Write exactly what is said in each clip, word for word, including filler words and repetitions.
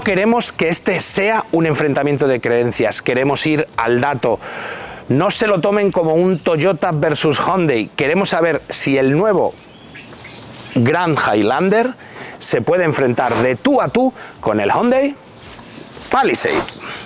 queremos que este sea un enfrentamiento de creencias, queremos ir al dato. No se lo tomen como un Toyota versus Hyundai. Queremos saber si el nuevo Grand Highlander se puede enfrentar de tú a tú con el Hyundai Palisade.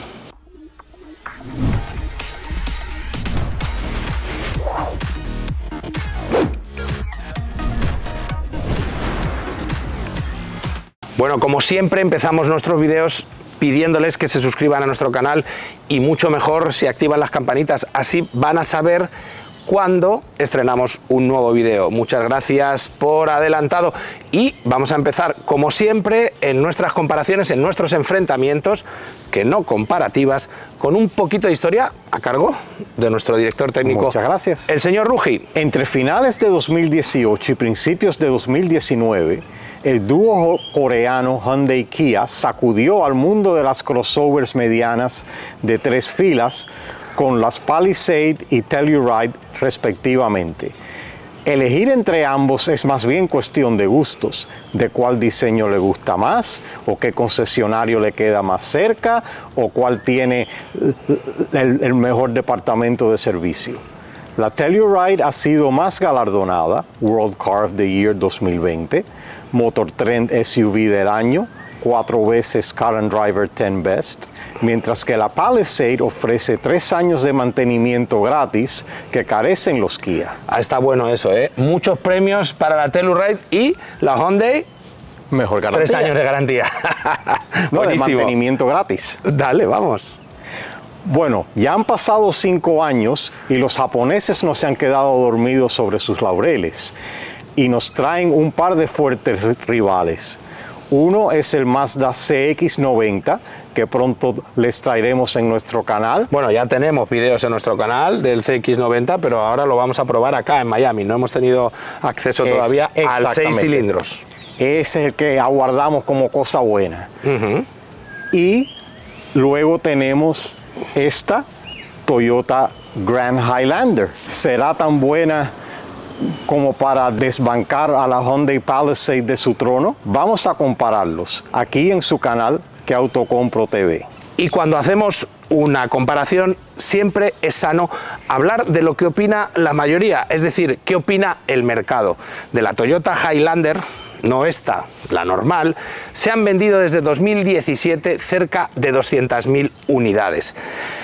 Bueno, como siempre empezamos nuestros vídeos pidiéndoles que se suscriban a nuestro canal y mucho mejor si activan las campanitas, así van a saber cuando estrenamos un nuevo vídeo. Muchas gracias por adelantado y vamos a empezar como siempre en nuestras comparaciones, en nuestros enfrentamientos, que no comparativas, con un poquito de historia a cargo de nuestro director técnico. Muchas gracias. El señor Ruji. Entre finales de dos mil dieciocho y principios de dos mil diecinueve, el dúo coreano Hyundai-Kia sacudió al mundo de las crossovers medianas de tres filas con las Palisade y Telluride respectivamente. Elegir entre ambos es más bien cuestión de gustos, de cuál diseño le gusta más, o qué concesionario le queda más cerca, o cuál tiene el, el mejor departamento de servicio. La Telluride ha sido más galardonada, World Car of the Year dos mil veinte, Motor Trend S U V del año, cuatro veces Car and Driver diez Best, mientras que la Palisade ofrece tres años de mantenimiento gratis que carecen los Kia. Ah, está bueno eso, ¿eh? Muchos premios para la Telluride y la Hyundai. Mejor garantía. Tres años de garantía. No, de mantenimiento gratis. Dale, vamos. Bueno, ya han pasado cinco años y los japoneses no se han quedado dormidos sobre sus laureles y nos traen un par de fuertes rivales. Uno es el Mazda C X noventa, que pronto les traeremos en nuestro canal. Bueno, ya tenemos videos en nuestro canal del C X noventa, pero ahora lo vamos a probar acá en Miami. No hemos tenido acceso es, todavía al seis cilindros. Ese es el que aguardamos como cosa buena. Uh-huh. Y luego tenemos esta Toyota Grand Highlander. ¿Será tan buena como para desbancar a la Hyundai Palisade de su trono? Vamos a compararlos aquí en su canal Que Autocompro T V. Y cuando hacemos una comparación siempre es sano hablar de lo que opina la mayoría, es decir, qué opina el mercado. De la Toyota Highlander, no esta, la normal, se han vendido desde dos mil diecisiete cerca de doscientas mil unidades.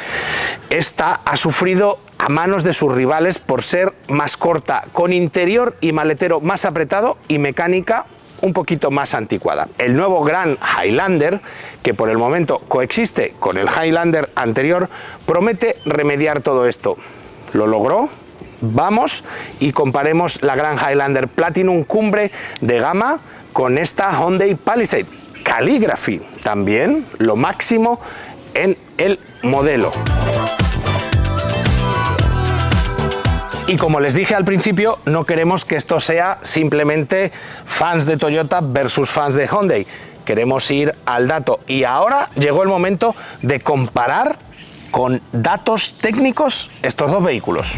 Esta ha sufrido a manos de sus rivales por ser más corta, con interior y maletero más apretado y mecánica un poquito más anticuada. El nuevo Grand Highlander, que por el momento coexiste con el Highlander anterior, promete remediar todo esto. ¿Lo logró? Vamos y comparemos la Grand Highlander Platinum Cumbre de gama con esta Hyundai Palisade Calligraphy, también lo máximo en el modelo. Y como les dije al principio, no queremos que esto sea simplemente fans de Toyota versus fans de Hyundai. Queremos ir al dato. Y ahora llegó el momento de comparar con datos técnicos estos dos vehículos.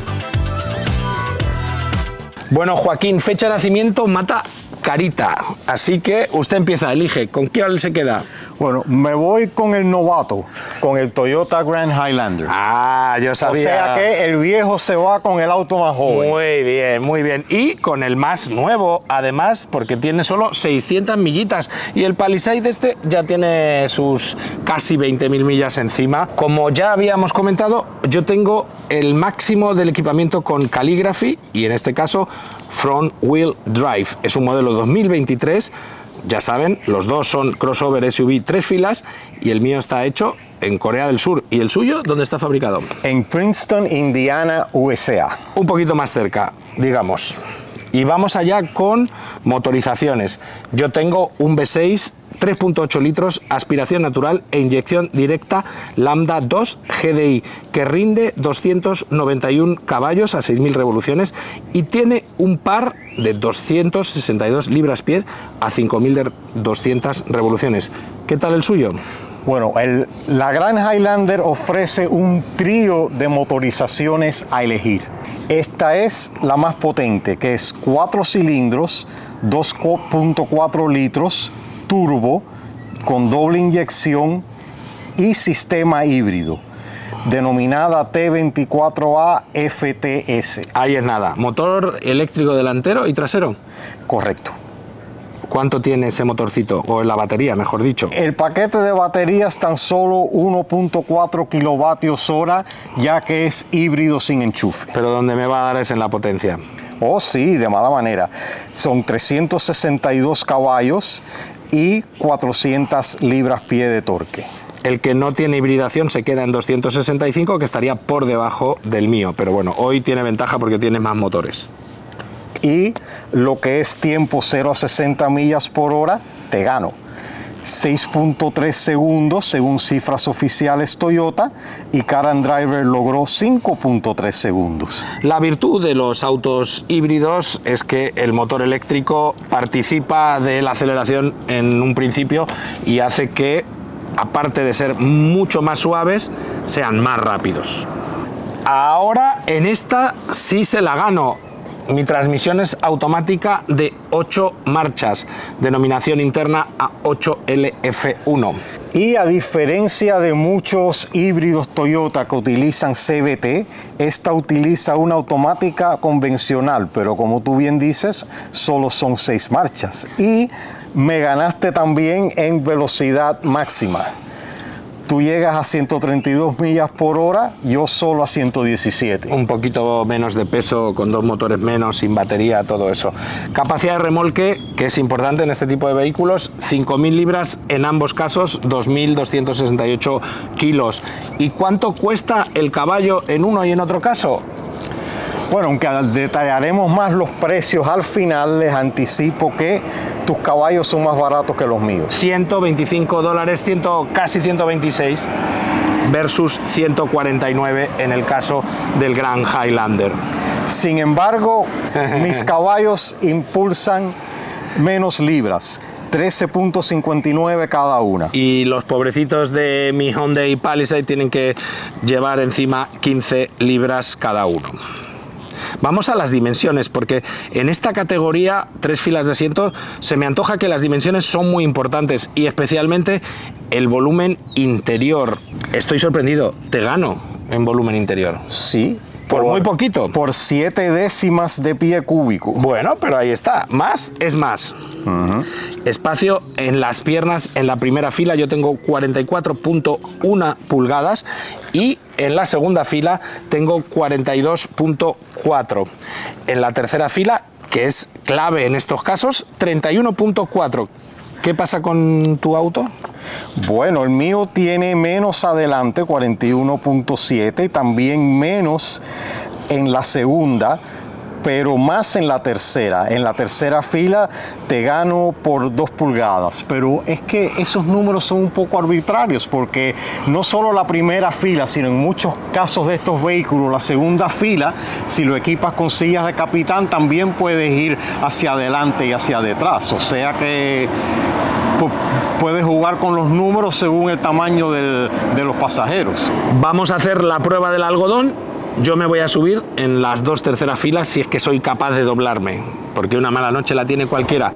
Bueno, Joaquín, fecha de nacimiento mata carita. Así que usted empieza, elige. ¿Con quién se queda? Bueno, me voy con el novato, con el Toyota Grand Highlander. Ah, yo sabía. O sea que el viejo se va con el auto más joven. Muy bien, muy bien. Y con el más nuevo, además, porque tiene solo seiscientas millitas. Y el Palisade este ya tiene sus casi veinte mil millas encima. Como ya habíamos comentado, yo tengo el máximo del equipamiento con Calligraphy y en este caso Front Wheel Drive. Es un modelo dos mil veintitrés. Ya saben, los dos son crossover S U V tres filas y el mío está hecho en Corea del Sur. ¿Y el suyo dónde está fabricado? En Princeton, Indiana, U S A. Un poquito más cerca, digamos. Y vamos allá con motorizaciones. Yo tengo un V seis tres punto ocho litros, aspiración natural e inyección directa Lambda dos G D I, que rinde doscientos noventa y uno caballos a seis mil revoluciones y tiene un par de doscientos sesenta y dos libras-pie a cinco mil doscientas revoluciones. ¿Qué tal el suyo? Bueno, el, la Grand Highlander ofrece un trío de motorizaciones a elegir. Esta es la más potente, que es cuatro cilindros, dos punto cuatro litros, turbo, con doble inyección y sistema híbrido, denominada T veinticuatro A F T S. Ahí es nada, motor eléctrico delantero y trasero. Correcto. ¿Cuánto tiene ese motorcito? O la batería, mejor dicho. El paquete de baterías tan solo uno punto cuatro kilovatios hora, ya que es híbrido sin enchufe. Pero donde me va a dar es en la potencia. Oh, sí, de mala manera. Son trescientos sesenta y dos caballos y cuatrocientas libras-pie de torque. El que no tiene hibridación se queda en doscientos sesenta y cinco, que estaría por debajo del mío. Pero bueno, hoy tiene ventaja porque tiene más motores. Y lo que es tiempo cero a sesenta millas por hora, te gano. seis punto tres segundos según cifras oficiales Toyota, y Car and Driver logró cinco punto tres segundos. La virtud de los autos híbridos es que el motor eléctrico participa de la aceleración en un principio y hace que, aparte de ser mucho más suaves, sean más rápidos. Ahora en esta sí se la gano. Mi transmisión es automática de ocho marchas, denominación interna A ocho L F uno. Y a diferencia de muchos híbridos Toyota que utilizan C V T, esta utiliza una automática convencional, pero como tú bien dices, solo son seis marchas. Y me ganaste también en velocidad máxima. Tú llegas a ciento treinta y dos millas por hora, yo solo a ciento diecisiete. Un poquito menos de peso, con dos motores menos, sin batería, todo eso. Capacidad de remolque, que es importante en este tipo de vehículos, cinco mil libras en ambos casos, dos mil doscientos sesenta y ocho kilos. ¿Y cuánto cuesta el caballo en uno y en otro caso? Bueno, aunque detallaremos más los precios al final, les anticipo que tus caballos son más baratos que los míos. ciento veinticinco dólares, cien, casi ciento veintiséis, versus ciento cuarenta y nueve en el caso del Grand Highlander. Sin embargo, mis caballos impulsan menos libras, trece punto cincuenta y nueve cada una. Y los pobrecitos de mi Hyundai Palisade tienen que llevar encima quince libras cada uno. Vamos a las dimensiones, porque en esta categoría, tres filas de asiento, se me antoja que las dimensiones son muy importantes, y especialmente el volumen interior. Estoy sorprendido, te gano en volumen interior. Sí. Por, por muy poquito. Por siete décimas de pie cúbico. Bueno, pero ahí está. Más es más. Uh-huh. Espacio en las piernas, en la primera fila yo tengo cuarenta y cuatro punto uno pulgadas y en la segunda fila tengo cuarenta y dos punto cuatro. En la tercera fila, que es clave en estos casos, treinta y uno punto cuatro. ¿Qué pasa con tu auto? Bueno, el mío tiene menos adelante, cuarenta y uno punto siete, y también menos en la segunda, pero más en la tercera. En la tercera fila te gano por dos pulgadas, pero es que esos números son un poco arbitrarios, porque no solo la primera fila, sino en muchos casos de estos vehículos, la segunda fila, si lo equipas con sillas de capitán, también puedes ir hacia adelante y hacia detrás. O sea que puedes jugar con los números según el tamaño del, de los pasajeros. Vamos a hacer la prueba del algodón. Yo me voy a subir en las dos terceras filas si es que soy capaz de doblarme, porque una mala noche la tiene cualquiera.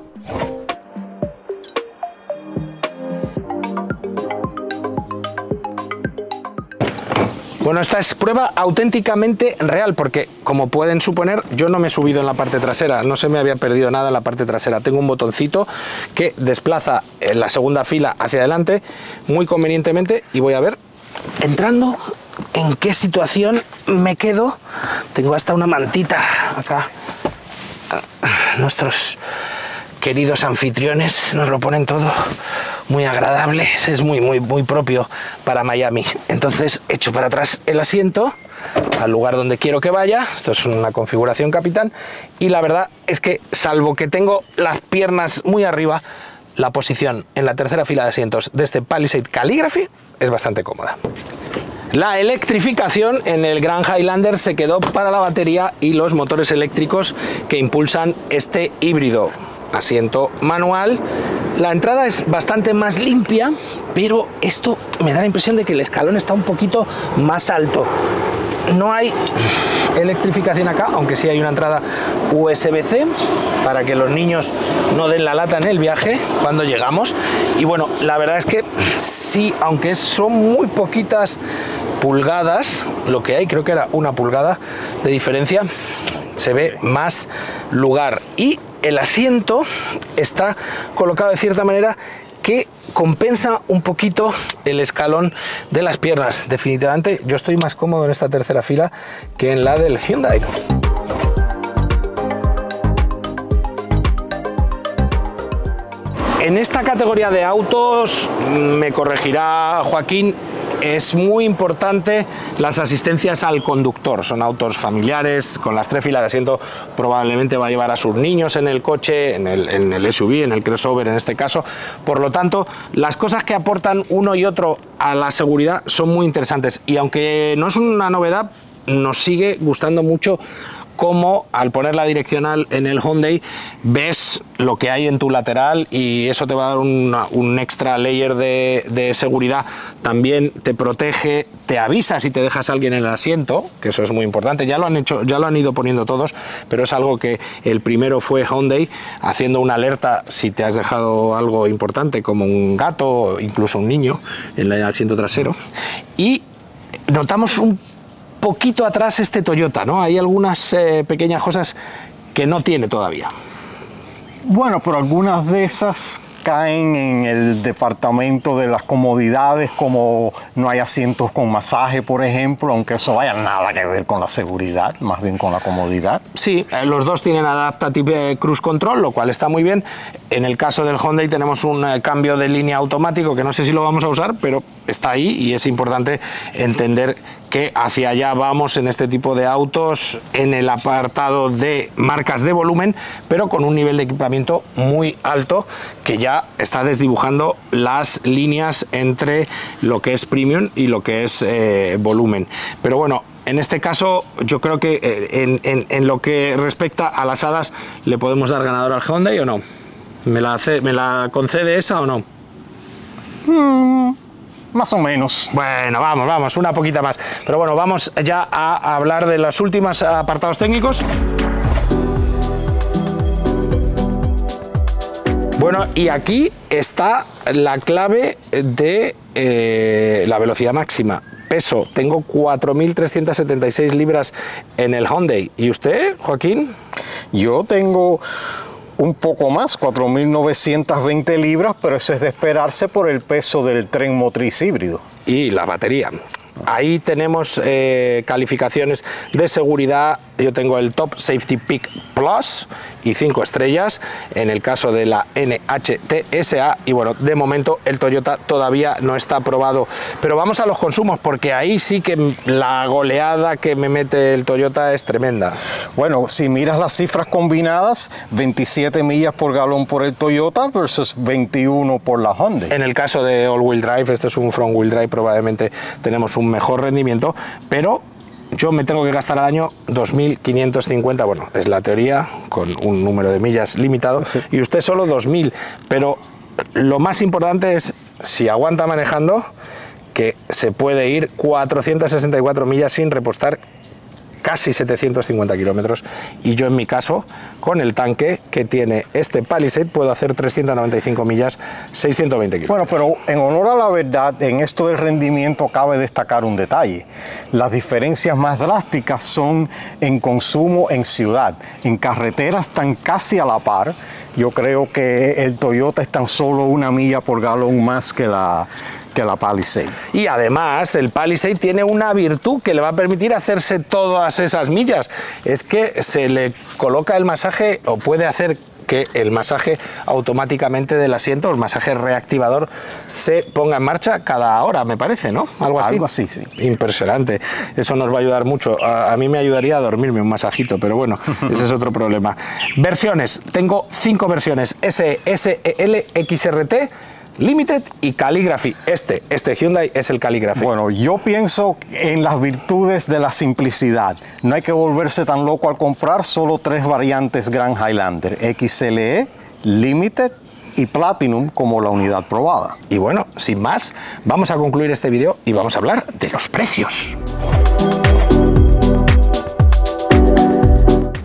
Bueno, esta es prueba auténticamente real, porque como pueden suponer, yo no me he subido en la parte trasera, no se me había perdido nada en la parte trasera. Tengo un botoncito que desplaza en la segunda fila hacia adelante muy convenientemente, y voy a ver, entrando, en qué situación me quedo. Tengo hasta una mantita acá. Nuestros queridos anfitriones nos lo ponen todo muy agradable, es muy muy muy propio para Miami. Entonces echo para atrás el asiento al lugar donde quiero que vaya. Esto es una configuración capitán, y la verdad es que, salvo que tengo las piernas muy arriba, la posición en la tercera fila de asientos de este Palisade Calligraphy es bastante cómoda. La electrificación en el Grand Highlander se quedó para la batería y los motores eléctricos que impulsan este híbrido. Asiento manual, la entrada es bastante más limpia, pero esto me da la impresión de que el escalón está un poquito más alto. no hay electrificación acá, aunque sí hay una entrada U S B C para que los niños no den la lata en el viaje cuando llegamos. Y bueno, la verdad es que sí, aunque son muy poquitas pulgadas, lo que hay, creo que era una pulgada de diferencia, se ve más lugar. Y el asiento está colocado de cierta manera que compensa un poquito el escalón de las piernas. Definitivamente yo estoy más cómodo en esta tercera fila que en la del Hyundai. En esta categoría de autos, me corregirá Joaquín, es muy importante las asistencias al conductor. Son autos familiares, con las tres filas de asiento probablemente va a llevar a sus niños en el coche, en el, en el S U V, en el crossover en este caso. Por lo tanto, las cosas que aportan uno y otro a la seguridad son muy interesantes. Y aunque no es una novedad, nos sigue gustando mucho cómo al poner la direccional en el Hyundai ves lo que hay en tu lateral, y eso te va a dar una, un extra layer de, de seguridad. También te protege, te avisa si te dejas a alguien en el asiento, que eso es muy importante. Ya lo han hecho, ya lo han ido poniendo todos, pero es algo que el primero fue Hyundai, haciendo una alerta si te has dejado algo importante como un gato o incluso un niño en el asiento trasero. Y notamos un poquito atrás este Toyota, ¿no? Hay algunas eh, pequeñas cosas que no tiene todavía. Bueno, pero algunas de esas caen en el departamento de las comodidades, como no hay asientos con masaje, por ejemplo, aunque eso vaya nada que ver con la seguridad, más bien con la comodidad. Sí, eh, los dos tienen Adaptive Cruise Control, lo cual está muy bien. En el caso del Hyundai tenemos un eh, cambio de línea automático, que no sé si lo vamos a usar, pero está ahí, y es importante entender que hacia allá vamos en este tipo de autos, en el apartado de marcas de volumen, pero con un nivel de equipamiento muy alto, que ya está desdibujando las líneas entre lo que es premium y lo que es eh, volumen. Pero bueno, en este caso yo creo que eh, en, en, en lo que respecta a las hadas, ¿le podemos dar ganador al Hyundai o no? ¿Me la, hace, me la concede esa o no? Hmm. Más o menos. Bueno, vamos, vamos, una poquita más. Pero bueno, vamos ya a hablar de los últimos apartados técnicos. Bueno, y aquí está la clave de eh, la velocidad máxima. Peso, tengo cuatro mil trescientas setenta y seis libras en el Hyundai. ¿Y usted, Joaquín? Yo tengo un poco más, cuatro mil novecientas veinte libras, pero eso es de esperarse por el peso del tren motriz híbrido. Y la batería. Ahí tenemos eh, calificaciones de seguridad. Yo tengo el Top Safety Pick Plus y cinco estrellas en el caso de la N H T S A, y bueno, de momento el Toyota todavía no está aprobado. Pero vamos a los consumos, porque ahí sí que la goleada que me mete el Toyota es tremenda. Bueno, si miras las cifras combinadas, veintisiete millas por galón por el Toyota versus veintiuno por la Hyundai. En el caso de all-wheel drive, este es un front-wheel drive, probablemente tenemos un mejor rendimiento, pero yo me tengo que gastar al año dos mil quinientos cincuenta, bueno, es la teoría, con un número de millas limitado, sí. Y usted solo dos mil, pero lo más importante es, si aguanta manejando, que se puede ir cuatrocientas sesenta y cuatro millas sin repostar, casi setecientos cincuenta kilómetros, y yo en mi caso, con el tanque que tiene este Palisade, puedo hacer trescientas noventa y cinco millas, seiscientos veinte kilómetros. Bueno, pero en honor a la verdad, en esto del rendimiento cabe destacar un detalle. Las diferencias más drásticas son en consumo en ciudad. En carreteras están casi a la par. Yo creo que el Toyota es tan solo una milla por galón más que la que la Palisade. Y además el Palisade tiene una virtud que le va a permitir hacerse todas esas millas, es que se le coloca el masaje, o puede hacer que el masaje automáticamente del asiento, el masaje reactivador, se ponga en marcha cada hora, me parece, ¿no? Algo así. Algo así, sí. Impresionante. Eso nos va a ayudar mucho. A, a mí me ayudaría a dormirme un masajito, pero bueno, ese es otro problema. Versiones. Tengo cinco versiones: S, S, L, X R T, Limited y Calligraphy. Este, este Hyundai es el Calligraphy. Bueno, yo pienso en las virtudes de la simplicidad. No hay que volverse tan loco al comprar solo tres variantes Grand Highlander: X L E, Limited y Platinum como la unidad probada. Y bueno, sin más, vamos a concluir este vídeo y vamos a hablar de los precios.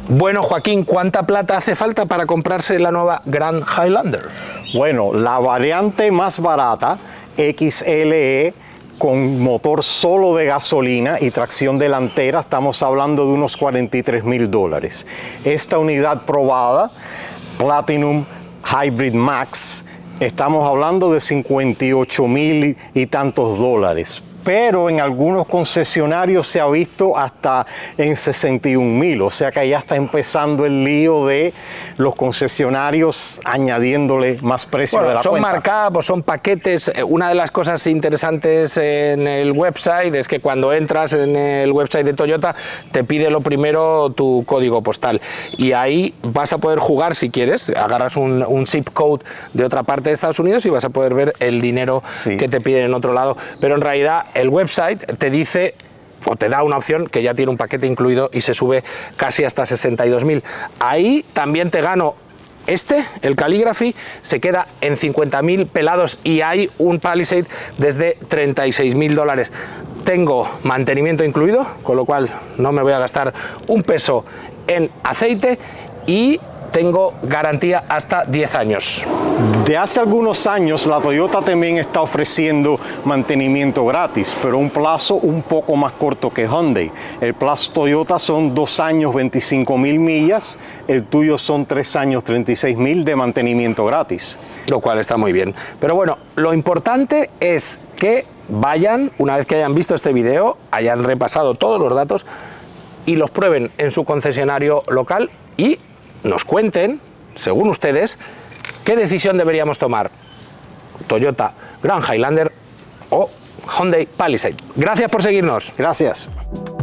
Bueno, Joaquín, ¿cuánta plata hace falta para comprarse la nueva Grand Highlander? Bueno, la variante más barata, X L E, con motor solo de gasolina y tracción delantera, estamos hablando de unos cuarenta y tres mil dólares. Esta unidad probada, Platinum Hybrid Max, estamos hablando de cincuenta y ocho mil y tantos dólares. Pero en algunos concesionarios se ha visto hasta en sesenta y un mil, o sea que ya está empezando el lío de los concesionarios añadiéndole más precio bueno, de la son cuenta. markup o son paquetes. Una de las cosas interesantes en el website es que cuando entras en el website de Toyota te pide lo primero tu código postal y ahí vas a poder jugar si quieres, agarras un, un zip code de otra parte de Estados Unidos y vas a poder ver el dinero sí. que te piden en otro lado, pero en realidad el website te dice o te da una opción que ya tiene un paquete incluido y se sube casi hasta sesenta y dos mil. Ahí también te gano este, el Calligraphy, se queda en cincuenta mil pelados y hay un Palisade desde treinta y seis mil dólares. Tengo mantenimiento incluido, con lo cual no me voy a gastar un peso en aceite y tengo garantía hasta diez años. De hace algunos años la Toyota también está ofreciendo mantenimiento gratis, pero un plazo un poco más corto que Hyundai. El plazo Toyota son dos años, veinticinco mil millas, el tuyo son tres años, treinta y seis mil de mantenimiento gratis. Lo cual está muy bien. Pero bueno, lo importante es que vayan, una vez que hayan visto este video, hayan repasado todos los datos y los prueben en su concesionario local y nos cuenten, según ustedes, qué decisión deberíamos tomar, Toyota Grand Highlander o Hyundai Palisade. Gracias por seguirnos. Gracias.